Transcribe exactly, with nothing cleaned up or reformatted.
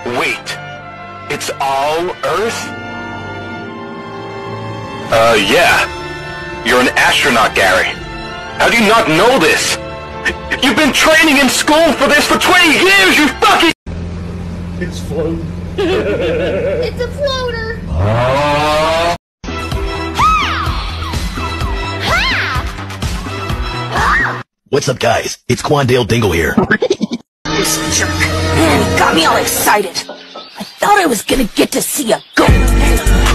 Wait, it's all Earth? Uh, yeah. You're an astronaut, Gary. How do you not know this? You've been training in school for this for twenty years, you fucking— It's floating. It's a floater. Uh... What's up, guys? It's Quandale Dingle here. This jerk. Man, he got me all excited. I thought I was gonna get to see a goat.